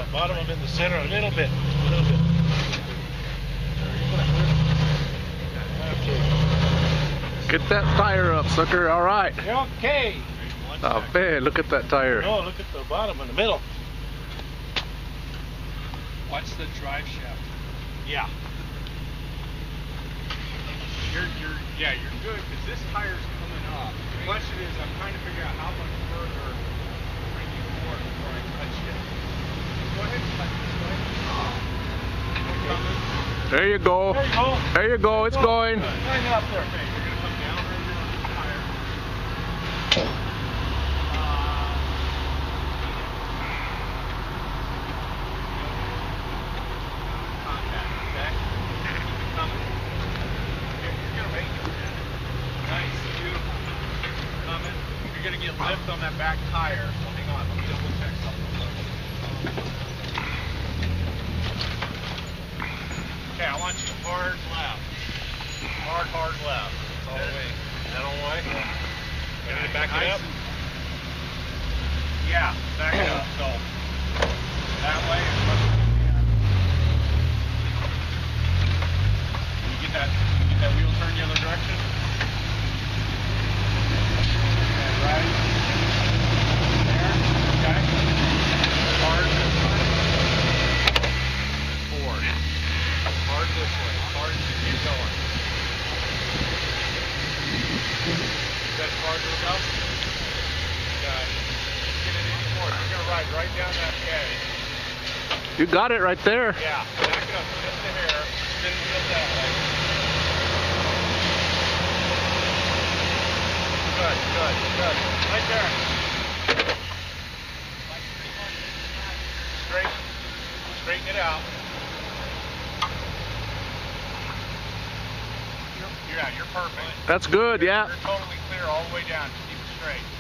bottom them in the center a little bit. A little bit. Get that tire up, sucker. All right. You're okay. Oh man, look at that tire. Oh, look at the bottom in the middle. Watch the drive shaft. Yeah. You're good because this tire's coming up. The question is, I'm trying to figure out how much further bring you forward before I touch it. Go ahead and touch this way. There you go. There you go. There you go. It's going. Hang it up there. Okay, you're gonna come down right here on the tire. Contact, okay? Keep it coming. You're gonna make it. Nice, beautiful. Coming. You're gonna get lift on that back tire. So hang on, let me double check something. Okay, I want you hard left. Hard left. All the way. Is that all the way? You need to back it up? Yeah, back it up. So that way. You get that wheel turn the other direction? Okay, right. There. Okay. Hard this way. Forward. Hard this way. Hard as you keep going. Is that as far as it'll go? Got it. Get it any more. You're going to ride right down that edge. You got it right there. Yeah. Back it up just a hair. Spin the wheel that way. Good. Right there. Straighten it out. You're perfect. That's good, yeah. You're totally clear all the way down. Just keep it straight.